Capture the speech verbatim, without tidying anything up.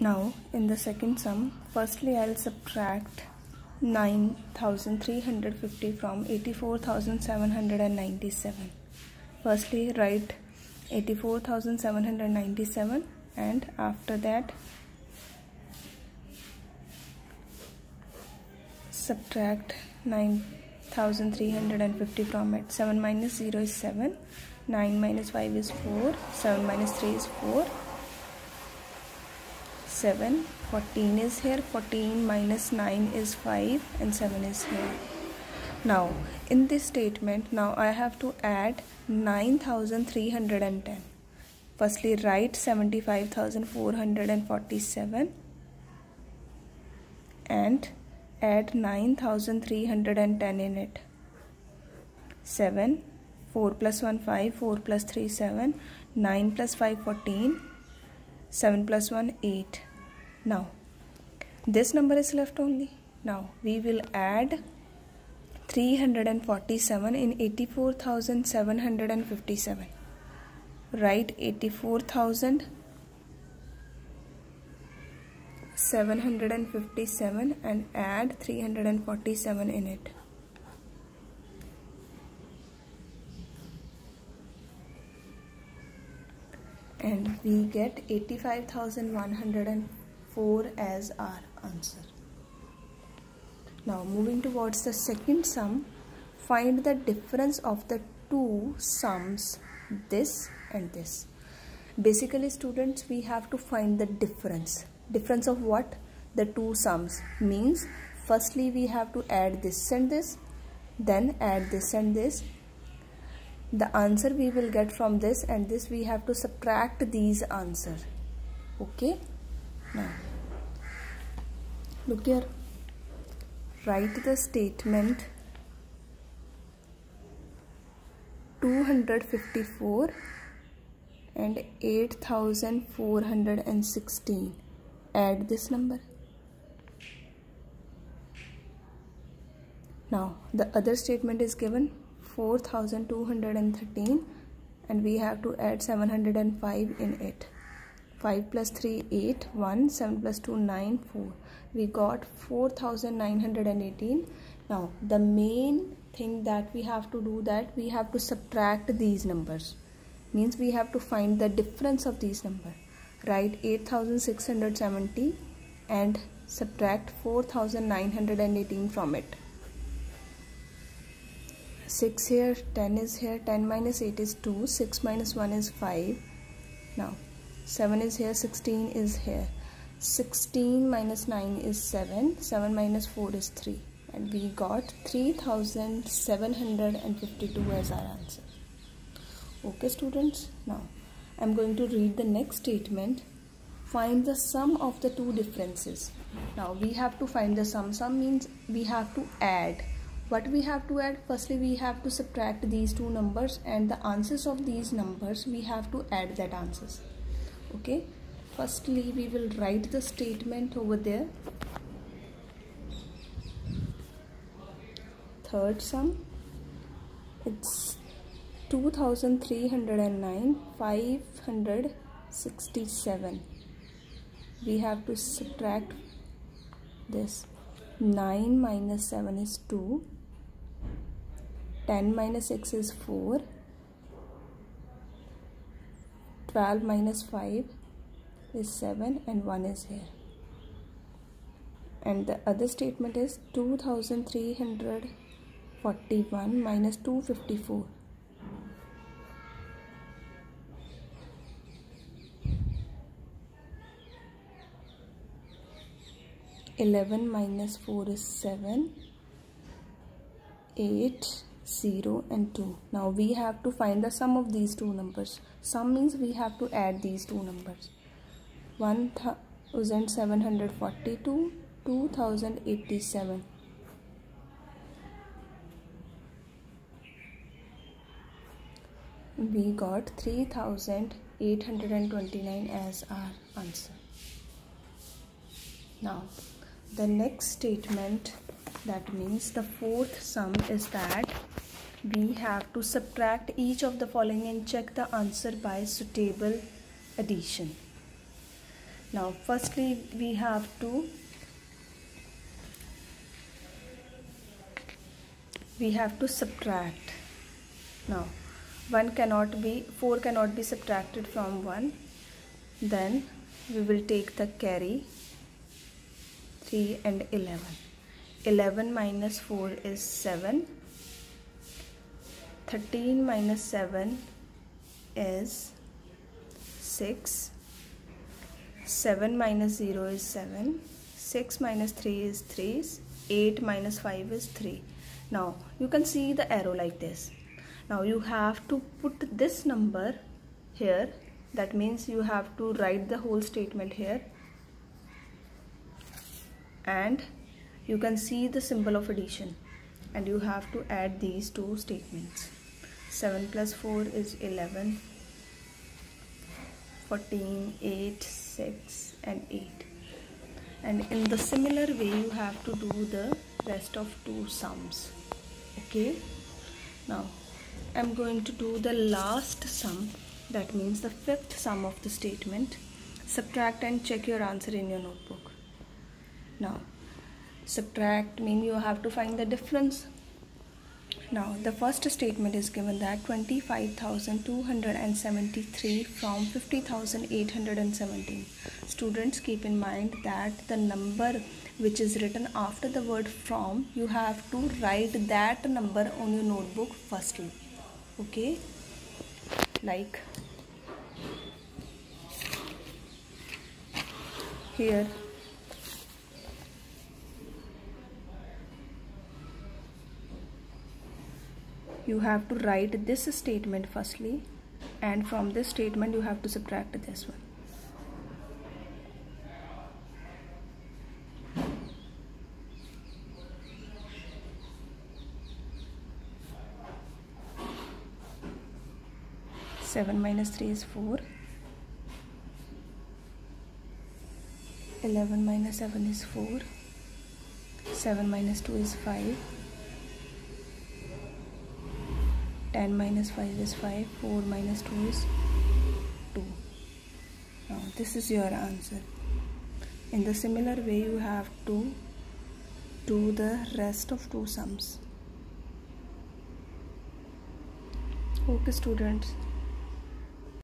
Now in the second sum, firstly I'll subtract nine thousand three hundred fifty from eighty-four thousand seven hundred ninety-seven. Firstly write eighty-four thousand seven hundred ninety-seven and after that subtract nine thousand three hundred fifty from it. seven minus zero is seven, nine minus five is four, seven minus three is four, seven, fourteen is here, fourteen minus nine is five and seven is here. Now in this statement, now I have to add nine thousand three hundred ten. Firstly write seventy-five thousand four hundred forty-seven and add nine thousand three hundred ten in it. seven, four plus one five, four plus three seven, nine plus five fourteen, seven plus one eight. Now this number is left only. Now we will add three hundred forty-seven in eighty-four thousand seven hundred fifty-seven. Write eighty-four thousand seven hundred fifty-seven and add three hundred forty-seven in it. And we get eighty-five thousand one hundred four as our answer. Now moving towards the second sum, find the difference of the two sums, this and this. Basically students, we have to find the difference. Difference of what? The two sums. Means firstly we have to add this and this, then add this and this. The answer we will get from this and this, we have to subtract these answers. Okay? Now look here. Write the statement two hundred fifty-four and eight thousand four hundred sixteen. Add this number. Now the other statement is given four thousand two hundred thirteen and we have to add seven hundred five in it. five plus three, eight, one, seven plus two, nine, four. We got four thousand nine hundred eighteen. Now the main thing that we have to do, that we have to subtract these numbers. Means we have to find the difference of these numbers. Write eight thousand six hundred seventy and subtract four thousand nine hundred eighteen from it. six here, ten is here, ten minus eight is two, six minus one is five. Now seven is here, sixteen is here. sixteen minus nine is seven, seven minus four is three. And we got three thousand seven hundred fifty-two as our answer. Okay students, now I am going to read the next statement. Find the sum of the two differences. Now we have to find the sum. Sum means we have to add. What we have to add? Firstly we have to subtract these two numbers and the answers of these numbers, we have to add that answers. Okay, firstly we will write the statement over there. Third sum, it's two thousand three hundred nine, five hundred sixty-seven. We have to subtract this. Nine minus seven is two, ten minus six is four, twelve minus five is seven and one is here. And the other statement is two thousand three hundred forty-one minus two hundred fifty-four. eleven minus four is seven, eight, zero and two. Now we have to find the sum of these two numbers. Sum means we have to add these two numbers. one thousand seven hundred forty-two, two thousand eighty-seven. We got three thousand eight hundred twenty-nine as our answer. Now the next statement, that means the fourth sum, is that we have to subtract each of the following and check the answer by suitable addition. Now firstly we have to we have to subtract. Now one cannot be four cannot be subtracted from one, then we will take the carry. Three and eleven. eleven minus four is seven. thirteen minus seven is six. seven minus zero is seven. six minus three is three. eight minus five is three. Now you can see the arrow like this. Now you have to put this number here. That means you have to write the whole statement here. And you can see the symbol of addition. And you have to add these two statements. seven plus four is eleven. fourteen, eight, six and eight. And in the similar way you have to do the rest of two sums. Okay. Now I'm going to do the last sum. That means the fifth sum of the statement. Subtract and check your answer in your notebook. Now subtract means you have to find the difference. Now the first statement is given that twenty-five thousand two hundred seventy-three from fifty thousand eight hundred seventeen. Students, keep in mind that the number which is written after the word from, you have to write that number on your notebook firstly. Okay, like here you have to write this statement firstly, and from this statement you have to subtract this one. seven minus three is four. eleven minus seven is four. seven minus two is five. ten minus five is five. four minus two is two. Now this is your answer. In the similar way you have to do the rest of two sums. Okay students.